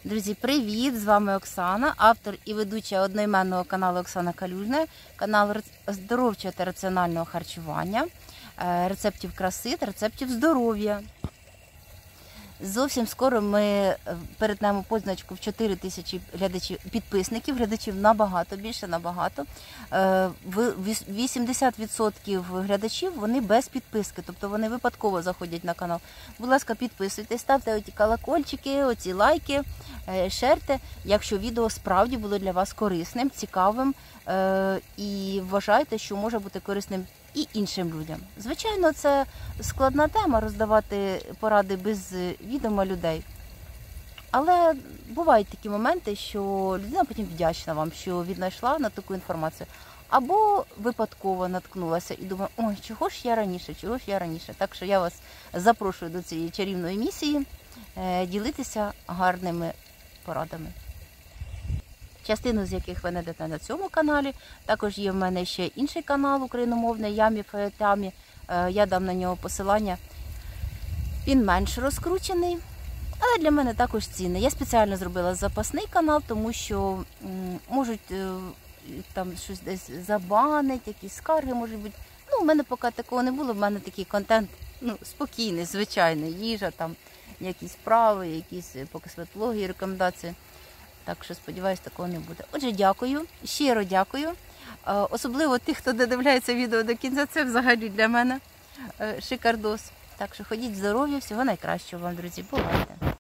Друзі, привіт! З вами Оксана, автор і ведуча одноіменного каналу Оксана Калюжна, канал здоровчого та раціонального харчування, рецептів краси та рецептів здоров'я. Зовсім скоро ми перетнемо позначку в 4 тисячі підписників, глядачів набагато більше, набагато. 80% глядачів, вони без підписки, тобто вони випадково заходять на канал. Будь ласка, підписуйтесь, ставте оті колокольчики, оці лайки, шерте, якщо відео справді було для вас корисним, цікавим і вважаєте, що може бути корисним і іншим людям. Звичайно, це складна тема роздавати поради без відома людей. Але бувають такі моменти, що людина потім вдячна вам, що віднайшла на таку інформацію. Або випадково наткнулася і думає, ой, чого ж я раніше. Так що я вас запрошую до цієї чарівної місії ділитися гарними порадами. Частину з яких ви знайдете на цьому каналі. Також є в мене ще інший канал україномовний Ямі Фаетамі. Я дам на нього посилання. Він менш розкручений, але для мене також цінний. Я спеціально зробила запасний канал, тому що можуть там щось десь забанити, якісь скарги можуть бути. Ну, в мене поки такого не було, в мене такий контент спокійний, звичайний. Їжа, там якісь вправи, якісь по косметології рекомендації. Так що, сподіваюся, такого не буде. Отже, дякую, щиро дякую. Особливо тих, хто додивляється відео до кінця, це взагалі для мене шикардос. Так що ходіть здоров'я, всього найкращого вам, друзі. Бувайте!